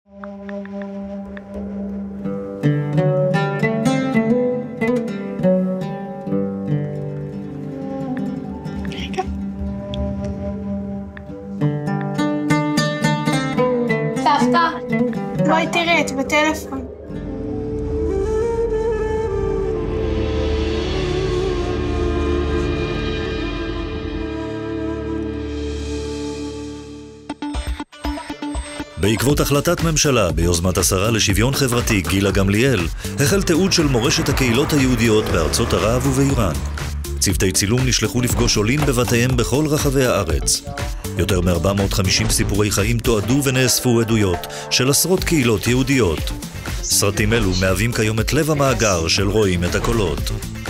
סבתא, בואי תראי, את בטלפון. בעקבות החלטת ממשלה ביוזמת השרה לשוויון חברתי גילה גמליאל, החל תיעוד של מורשת הקהילות היהודיות בארצות ערב ובאיראן. צוותי צילום נשלחו לפגוש עולים בבתיהם בכל רחבי הארץ. יותר מ-450 סיפורי חיים תועדו ונאספו עדויות של עשרות קהילות יהודיות. סרטים אלו מהווים כיום את לב המאגר של רואים את הקולות.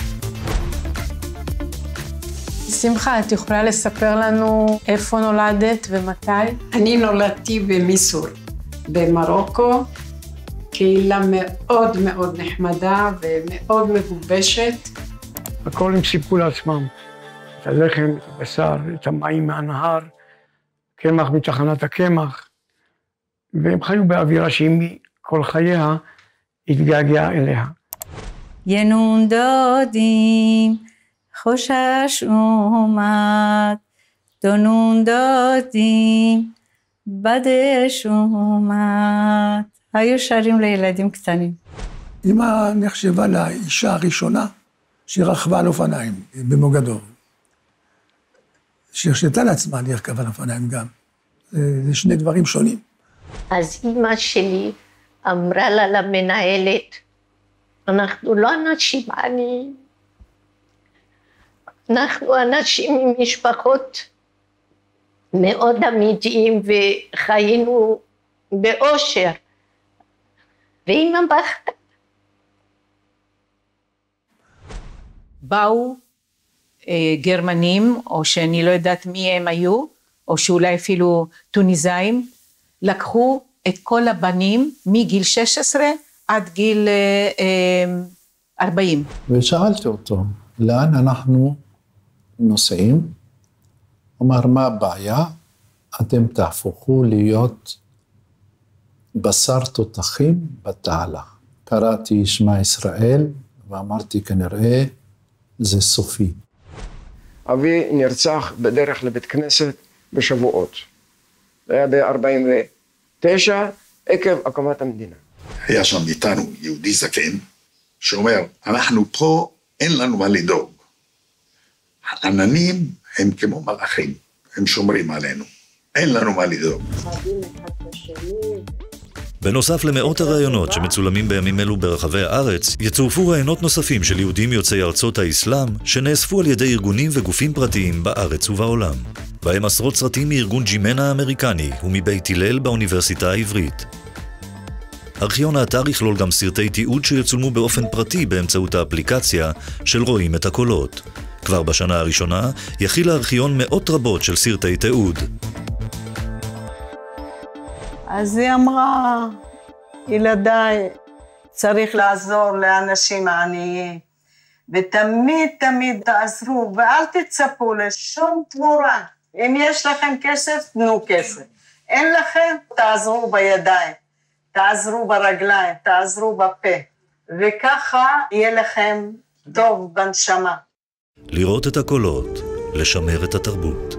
שמחה, את יכולה לספר לנו איפה נולדת ומתי? אני נולדתי במיסור, במרוקו, קהילה מאוד מאוד נחמדה ומאוד מגובשת. הכל הם סיפקו לעצמם, את הלחם, את הבשר, את המים מהנהר, קמח מתחנת הקמח, והם חיו באווירה שהיא כל חייה התגעגעה אליה. ינון דודים, חושש אומת, דונון דודים, בדש אומת. היו שרים לילדים קטנים. אמא נחשבה לאישה הראשונה שרכבה על אופניים במוגדור. שהרשתה לעצמה לרכב על אופניים גם. זה שני דברים שונים. אז אמא שלי אמרה לה למנהלת, אנחנו לא אנשים עניים, אנחנו אנשים עם משפחות מאוד אמיתיים וחיינו באושר. ואמא בכתה. באו גרמנים, או שאני לא יודעת מי הם היו, או שאולי אפילו טוניסאים, לקחו את כל הבנים מגיל 16 עד גיל 40. ושאלתי אותו, לאן אנחנו נוסעים? הוא אמר, מה הבעיה? אתם תהפכו להיות בשר תותחים בתעלה. קראתי שמע ישראל, ואמרתי כנראה זה סופי. אבי נרצח בדרך לבית כנסת בשבועות. זה היה ב-49 עקב הקמת המדינה. היה שם איתנו יהודי זקן, שאומר, אנחנו פה, אין לנו מה לדאוג. העננים הם כמו מלאכים, הם שומרים עלינו. אין לנו מה לדאוג. בנוסף למאות הרעיונות שמצולמים בימים אלו ברחבי הארץ, יצורפו רעיונות נוספים של יהודים יוצאי ארצות האסלאם, שנאספו על ידי ארגונים וגופים פרטיים בארץ ובעולם. בהם עשרות סרטים מארגון ג'ימנה האמריקני ומבית הלל באוניברסיטה העברית. ארכיון האתר יכלול גם סרטי תיעוד שיצולמו באופן פרטי באמצעות האפליקציה של רואים את הקולות. כבר בשנה הראשונה יכיל הארכיון מאות רבות של סרטי תיעוד. אז היא אמרה, ילדיי, צריך לעזור לאנשים העניים, ותמיד תמיד תעזרו, ואל תצפו לשום תמורה. אם יש לכם כסף, תנו כסף. אין לכם, תעזרו בידיים, תעזרו ברגליים, תעזרו בפה, וככה יהיה לכם טוב בנשמה. לראות את הקולות, לשמר את התרבות.